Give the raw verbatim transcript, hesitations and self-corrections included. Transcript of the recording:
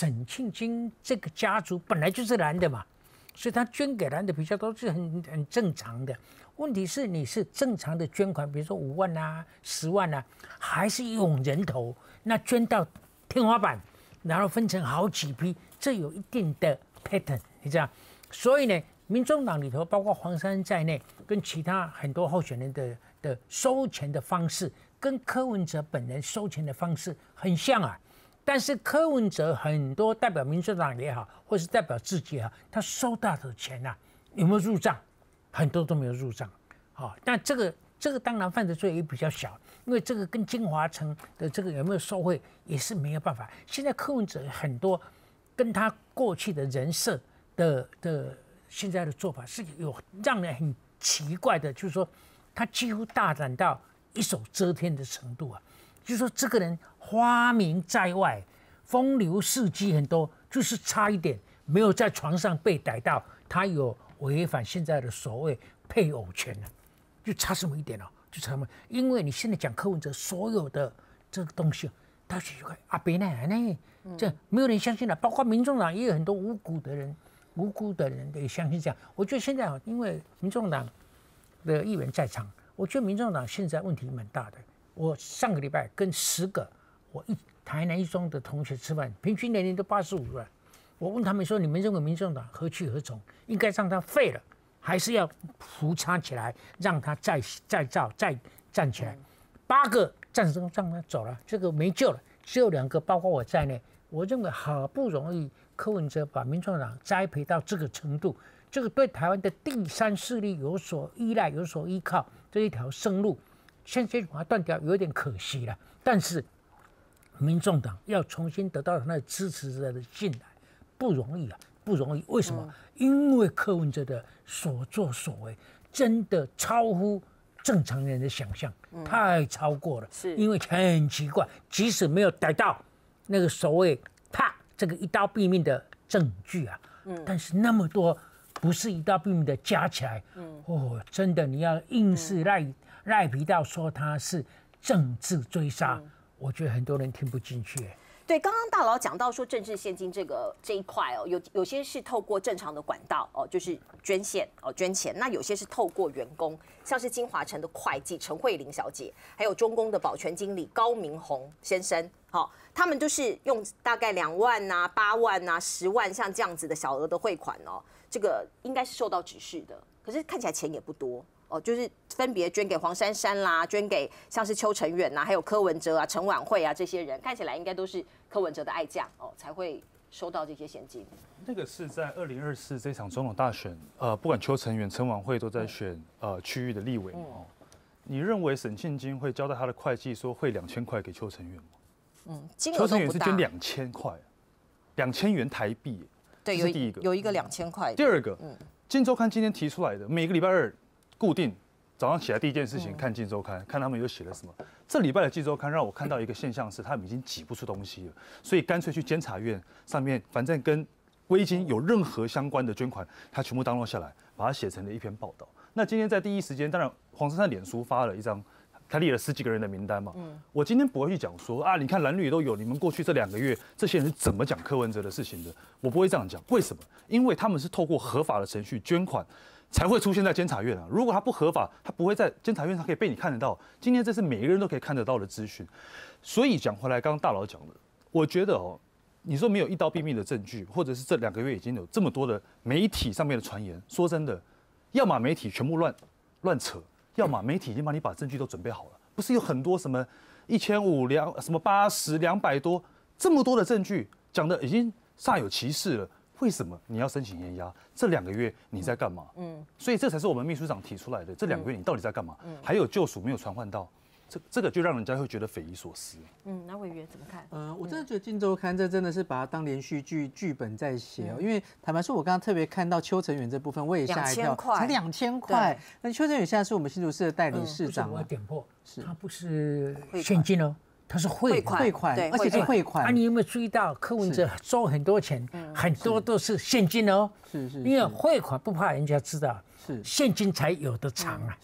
沈庆金这个家族本来就是蓝的嘛，所以他捐给蓝的比较多是很很正常的。问题是你是正常的捐款，比如说五万啊、十万啊，还是用人头，那捐到天花板，然后分成好几批，这有一定的 pattern， 你知道？所以呢，民众党里头包括黄珊珊在内，跟其他很多候选人的的收钱的方式，跟柯文哲本人收钱的方式很像啊。但是柯文哲很多代表民众党也好，或是代表自己也好，他收到的钱啊，有没有入账？很多都没有入账。好、哦，但这个这个当然犯的罪也比较小，因为这个跟金华城的这个有没有受贿也是没有办法。现在柯文哲很多跟他过去的人设的的现在的做法是有让人很奇怪的，就是说他几乎大胆到一手遮天的程度啊。就是说这个人花名在外，风流事迹很多，就是差一点没有在床上被逮到，他有违反现在的所谓配偶权了，就差这么一点哦，就差这么。因为你现在讲柯文哲所有的这个东西，他是个阿伯奶奶，这没有人相信了，包括民众党也有很多无辜的人，无辜的人也相信这样。我觉得现在啊，因为民众党的议员在场，我觉得民众党现在问题蛮大的。我上个礼拜跟十个我一台南一中的同学吃饭，平均年龄都八十五了。我问他们说：“你们认为民众党何去何从？应该让他废了，还是要扶插起来，让他再再造、再站起来？”八个战争让他走了，这个没救了。只有两个，包括我在内，我认为好不容易柯文哲把民众党栽培到这个程度，这个对台湾的第三势力有所依赖、有所依靠，这一条生路。现在把它断掉有点可惜了，但是民众党要重新得到他的支持者的信赖不容易啊，不容易。为什么？嗯、因为柯文哲的所作所为真的超乎正常人的想象，嗯、太超过了。是，因为很奇怪，即使没有逮到那个所谓啪这个一刀毙命的证据啊，嗯、但是那么多不是一刀毙命的加起来，嗯、哦，真的你要硬是赖。嗯赖皮到说他是政治追杀，嗯、我觉得很多人听不进去。 对，刚刚大佬讲到说政治现金这个这一块哦，有有些是透过正常的管道哦，就是捐献哦捐钱，那有些是透过员工，像是金华城的会计陈慧玲小姐，还有中工的保全经理高明宏先生，好、哦，他们都是用大概两万呐、啊、八万呐、啊、十万像这样子的小额的汇款哦，这个应该是受到指示的，可是看起来钱也不多。哦，就是分别捐给黄珊珊啦，捐给像是邱成远呐，还有柯文哲啊、陈婉慧啊这些人，看起来应该都是柯文哲的爱将哦，才会收到这些现金。 那个是在二零二四这场总统大选，呃，不管邱成远、陈婉慧都在选呃区域的立委哦。你认为沈庆金会交代他的会计说汇两千块给邱成远吗？ 嗯，金额邱都不大。 成远是捐两千块，两千元台币。 对， 这是第一个， 有一个两千块。 第二个，嗯，《今周刊》今天提出来的，每个礼拜二。固定早上起来第一件事情看《镜周刊》，看他们又写了什么。这礼拜的《镜周刊》让我看到一个现象是，他们已经挤不出东西了，所以干脆去监察院上面，反正跟微金有任何相关的捐款，他全部download下来，把它写成了一篇报道。那今天在第一时间，当然黄珊珊脸书发了一张，他列了十几个人的名单嘛。嗯，我今天不会去讲说啊，你看蓝绿都有，你们过去这两个月这些人是怎么讲柯文哲的事情的，我不会这样讲。为什么？因为他们是透过合法的程序捐款。才会出现在监察院啊！如果他不合法，他不会在监察院上可以被你看得到。今天这是每个人都可以看得到的资讯，所以讲回来，刚刚大佬讲的，我觉得哦，你说没有一刀毙命的证据，或者是这两个月已经有这么多的媒体上面的传言，说真的，要么媒体全部乱乱扯，要么媒体已经把你把证据都准备好了。不是有很多什么一千五两什么八十两百多这么多的证据，讲的已经煞有其事了。为什么你要申请延押？这两个月你在干嘛？嗯，所以这才是我们秘书长提出来的。这两个月你到底在干嘛？嗯，还有救赎没有传唤到，这这个就让人家会觉得匪夷所思。 嗯，那委员怎么看？ 呃，我真的觉得《镜周刊》这真的是把它当连续剧剧本在写哦。因为坦白说，我刚刚特别看到邱成远这部分，我也吓一跳，才两千块。那邱成远现在是我们新竹市的代理市长。 我要点破，他不是现金哦。它是汇款， 汇款，而且是汇款。 啊，你有没有注意到柯文哲收很多钱，很多都是现金哦。 是是。 因为汇款不怕人家知道，是现金才有的藏啊。